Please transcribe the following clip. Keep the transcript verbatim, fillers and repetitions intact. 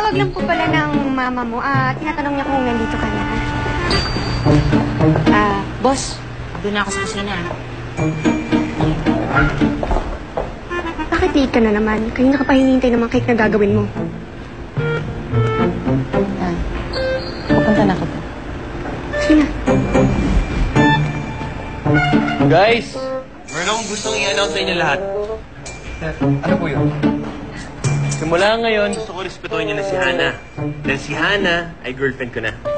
Tinawag lang po pala ng mama mo. Ah, tinatanong niya kung nandito ka na. Ah, boss. Doon na ako sa kusina. Bakit late ka na naman? Kanina ka pa hinihintay ng mga cake na gagawin mo. Ah, pupunta na ako. Sige na. Guys, meron akong gustong i-announce sa inyo lahat. Ano po yun? Simula ngayon, gusto ko respetuhin niyo na si Hana. Dahil si Hana ay girlfriend ko na.